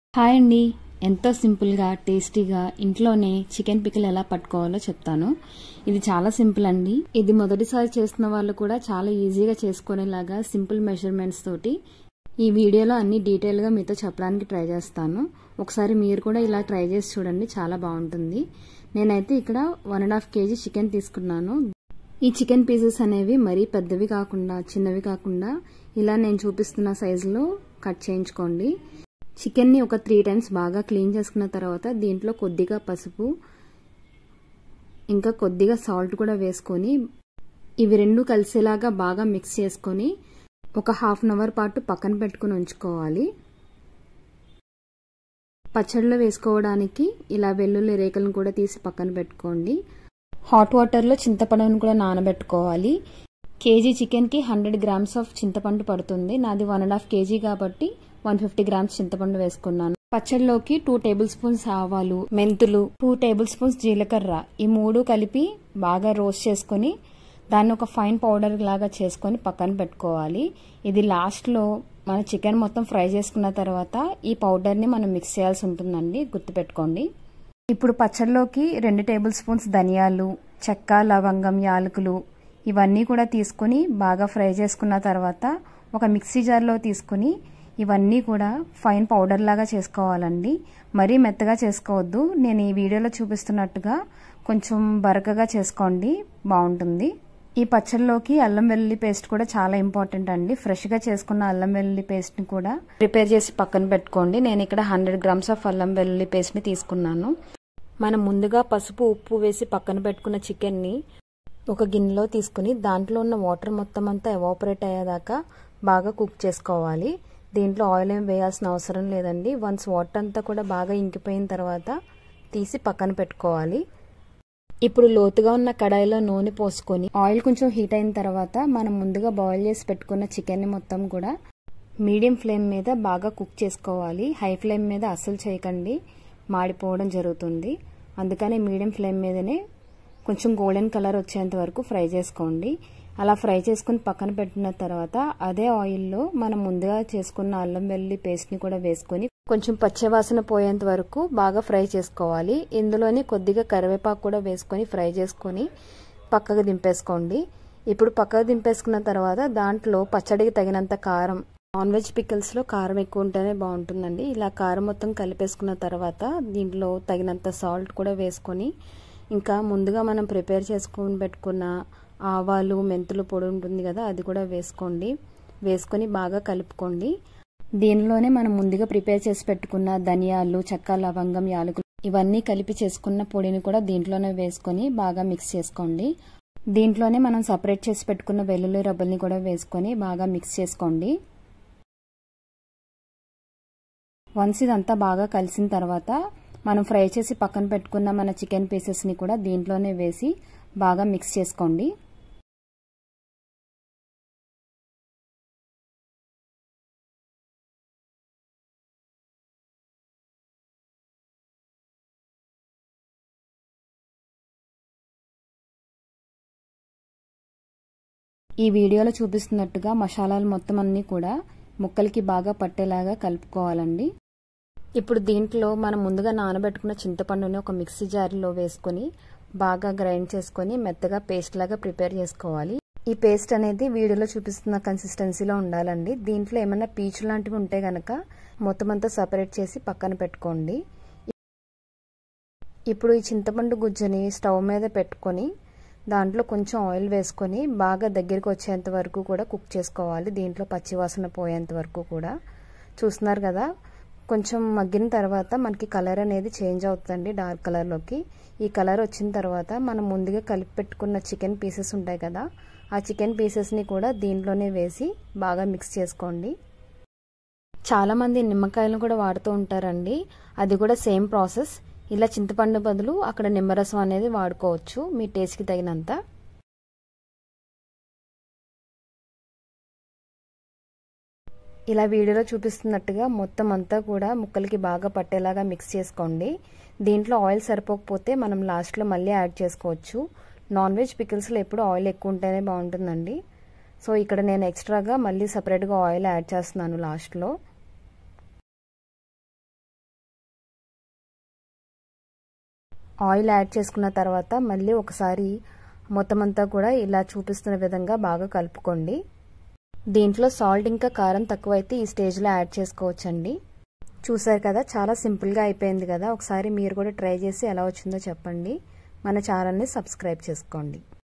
Hi అండి, ఎంతో సింపుల్గా టేస్టీగా ఇంట్లోనే చికెన్ పికిల్ ఎలా పట్టుకోవాలో చెప్తాను. ఇది చాలా సింపుల్ అండి. ఇది మొదటిసారి చేస్తున్న వాళ్ళు కూడా చాలా ఈజీగా చేసుకునేలాగా సింపుల్ మెజర్మెంట్స్ తోటి ఈ వీడియోలో అన్ని డీటెయిల్గా మీతో చెప్పడానికి ట్రై చేస్తాను. ఒకసారి మీరు కూడా ఇలా ట్రై చేసి చూడండి, చాలా బాగుంటుంది. నేనైతే ఇక్కడ 1.5 kg చికెన్ తీసుకున్నాను. ఈ చికెన్ పీసెస్ అనేవి మరీ పెద్దవి కాకుండా చిన్నవి కాకుండా ఇలా నేను చూపిస్తున్న సైజులో కట్ చేయించుకోండి. చికెన్ని ఒక 3 times బాగా క్లీన్ చేసుకున్న తర్వాత దీంట్లో కొద్దిగా పసుపు ఇంకా కొద్దిగా సాల్ట్ కూడా వేసుకొని ఇవి రెండు కలిసేలాగా బాగా మిక్స్ చేసుకొని ఒక ½ an hour పాటు పక్కన పెట్టుకుని ఉంచుకోవాలి. పచ్చడిలో వేసుకోవడానికి ఇలా వెల్లుల్లి రేకలను కూడా తీసి పక్కన పెట్టుకోండి. హాట్ వాటర్లో చింతపండును కూడా నానబెట్టుకోవాలి. కేజీ చికెన్కి 100 grams ఆఫ్ చింతపండు పడుతుంది. నాది 1.5 kg కాబట్టి 150 grams చింతపండు వేసుకున్నాను. పచ్చడిలోకి 2 tablespoons ఆవాలు, మెంతులు, 2 tablespoons జీలకర్ర, ఈ 3 కలిపి బాగా రోస్ట్ చేసుకుని దాన్ని ఒక ఫైన్ పౌడర్ లాగా చేసుకొని పక్కన పెట్టుకోవాలి. ఇది లాస్ట్లో మన చికెన్ మొత్తం ఫ్రై చేసుకున్న తర్వాత ఈ పౌడర్ని మనం మిక్స్ చేయాల్సి ఉంటుందండి, గుర్తుపెట్టుకోండి. ఇప్పుడు పచ్చడిలోకి 2 tablespoons ధనియాలు, చెక్క, లవంగం, యాలకులు ఇవన్నీ కూడా తీసుకుని బాగా ఫ్రై చేసుకున్న తర్వాత ఒక మిక్సీ జార్లో తీసుకుని ఇవన్నీ కూడా ఫైన్ పౌడర్ లాగా చేసుకోవాలండి. మరీ మెత్తగా చేసుకోవద్దు. నేను ఈ వీడియోలో చూపిస్తున్నట్టుగా కొంచెం బరకగా చేసుకోండి, బాగుంటుంది. ఈ పచ్చడిలోకి అల్లం వెల్లుల్లి పేస్ట్ కూడా చాలా ఇంపార్టెంట్ అండి. ఫ్రెష్గా చేసుకున్న అల్లం వెల్లుల్లి పేస్ట్ని కూడా ప్రిపేర్ చేసి పక్కన పెట్టుకోండి. నేను ఇక్కడ 100 grams ఆఫ్ అల్లం వెల్లుల్లి పేస్ట్ని తీసుకున్నాను. మనం ముందుగా పసుపు, ఉప్పు వేసి పక్కన పెట్టుకున్న చికెన్ని ఒక గిన్నెలో తీసుకుని దాంట్లో ఉన్న వాటర్ మొత్తం అంతా ఎవాపరేట్ అయ్యేదాకా బాగా కుక్ చేసుకోవాలి. దీంట్లో ఆయిల్ ఏం వేయాల్సిన అవసరం లేదండి. వన్స్ వాటర్ అంతా కూడా బాగా ఇంకిపోయిన తర్వాత తీసి పక్కన పెట్టుకోవాలి. ఇప్పుడు లోతుగా ఉన్న కడాయిలో నూనె పోసుకొని ఆయిల్ కొంచెం హీట్ అయిన తర్వాత మనం ముందుగా బాయిల్ చేసి పెట్టుకున్న చికెన్ని మొత్తం కూడా మీడియం ఫ్లేమ్ మీద బాగా కుక్ చేసుకోవాలి. హై ఫ్లేమ్ మీద అస్సలు చేయకండి, మాడిపోవడం జరుగుతుంది. అందుకని మీడియం ఫ్లేమ్ మీదనే కొంచెం గోల్డెన్ కలర్ వచ్చేంత వరకు ఫ్రై చేసుకోండి. అలా ఫ్రై చేసుకుని పక్కన పెట్టిన తర్వాత అదే ఆయిల్లో మనం ముందుగా చేసుకున్న అల్లం వెల్లుల్లి పేస్ట్ని కూడా వేసుకొని కొంచెం పచ్చివాసన పోయేంత వరకు బాగా ఫ్రై చేసుకోవాలి. ఇందులోనే కొద్దిగా కరివేపాకు కూడా వేసుకొని ఫ్రై చేసుకొని పక్కకు దింపేసుకోండి. ఇప్పుడు పక్కకు దింపేసుకున్న తర్వాత దాంట్లో పచ్చడికి తగినంత కారం, నాన్ వెజ్ పికిల్స్లో కారం ఎక్కువ ఉంటేనే బాగుంటుందండి. ఇలా కారం మొత్తం కలిపేసుకున్న తర్వాత దీంట్లో తగినంత సాల్ట్ కూడా వేసుకొని ఇంకా ముందుగా మనం ప్రిపేర్ చేసుకొని పెట్టుకున్న ఆవాలు, మెంతులు పొడి ఉంటుంది కదా, అది కూడా వేసుకోండి. వేసుకొని బాగా కలుపుకోండి. దీనిలోనే మనం ముందుగా ప్రిపేర్ చేసి పెట్టుకున్న ధనియాలు, చెక్క, లవంగం, యాలకులు ఇవన్నీ కలిపి చేసుకున్న పొడిని కూడా దీంట్లోనే వేసుకొని బాగా మిక్స్ చేసుకోండి. దీంట్లోనే మనం సపరేట్ చేసి పెట్టుకున్న వెల్లుల్లి రబ్బల్ని కూడా వేసుకొని బాగా మిక్స్ చేసుకోండి. వన్స్ ఇదంతా బాగా కలిసిన తర్వాత మనం ఫ్రై చేసి పక్కన పెట్టుకున్న మన చికెన్ పీసెస్ని కూడా దీంట్లోనే వేసి బాగా మిక్స్ చేసుకోండి. ఈ వీడియోలో చూపిస్తున్నట్టుగా మసాలాలు మొత్తం అన్నీ కూడా ముక్కలకి బాగా పట్టేలాగా కలుపుకోవాలండి. ఇప్పుడు దీంట్లో మనం ముందుగా నానబెట్టుకున్న చింతపండుని ఒక మిక్సీ జార్లో వేసుకొని బాగా గ్రైండ్ చేసుకొని మెత్తగా పేస్ట్ లాగా ప్రిపేర్ చేసుకోవాలి. ఈ పేస్ట్ అనేది వీడియోలో చూపిస్తున్న కన్సిస్టెన్సీలో ఉండాలండి. దీంట్లో ఏమైనా పీచు లాంటివి ఉంటే గనక మొత్తం అంతా సపరేట్ చేసి పక్కన పెట్టుకోండి. ఇప్పుడు ఈ చింతపండు గుజ్జుని స్టవ్ మీద పెట్టుకొని దాంట్లో కొంచెం ఆయిల్ వేసుకొని బాగా దగ్గరికి వచ్చేంత వరకు కూడా కుక్ చేసుకోవాలి. దీంట్లో పచ్చివాసన పోయేంత వరకు కూడా. చూస్తున్నారు కదా, కొంచెం మగ్గిన తర్వాత మనకి కలర్ అనేది చేంజ్ అవుతుందండి, డార్క్ కలర్లోకి. ఈ కలర్ వచ్చిన తర్వాత మనం ముందుగా కలిపి పెట్టుకున్న చికెన్ పీసెస్ ఉంటాయి కదా, ఆ చికెన్ పీసెస్ని కూడా దీంట్లోనే వేసి బాగా మిక్స్ చేసుకోండి. చాలామంది నిమ్మకాయలను కూడా వాడుతూ ఉంటారండి, అది కూడా సేమ్ ప్రాసెస్. ఇలా చింతపండు బదులు అక్కడ నిమ్మరసం అనేది వాడుకోవచ్చు మీ టేస్ట్కి తగినంత. ఇలా వీడియోలో చూపిస్తున్నట్టుగా మొత్తం అంతా కూడా ముక్కలకి బాగా పట్టేలాగా మిక్స్ చేసుకోండి. దీంట్లో ఆయిల్ సరిపోకపోతే మనం లాస్ట్లో మళ్ళీ యాడ్ చేసుకోవచ్చు. నాన్ వెజ్ పికిల్స్లో ఎప్పుడు ఆయిల్ ఎక్కువ ఉంటేనే బాగుంటుందండి. సో ఇక్కడ నేను ఎక్స్ట్రాగా మళ్ళీ సపరేట్గా ఆయిల్ యాడ్ చేస్తున్నాను లాస్ట్లో. ఆయిల్ యాడ్ చేసుకున్న తర్వాత మళ్ళీ ఒకసారి మొత్తం అంతా కూడా ఇలా చూపిస్తున్న విధంగా బాగా కలుపుకోండి. దీంట్లో సాల్ట్ ఇంకా కారం తక్కువైతే ఈ స్టేజ్లో యాడ్ చేసుకోవచ్చండి. చూసారు కదా, చాలా సింపుల్గా అయిపోయింది కదా. ఒకసారి మీరు కూడా ట్రై చేసి ఎలా వచ్చిందో చెప్పండి. మన ఛానల్ని సబ్స్క్రైబ్ చేసుకోండి.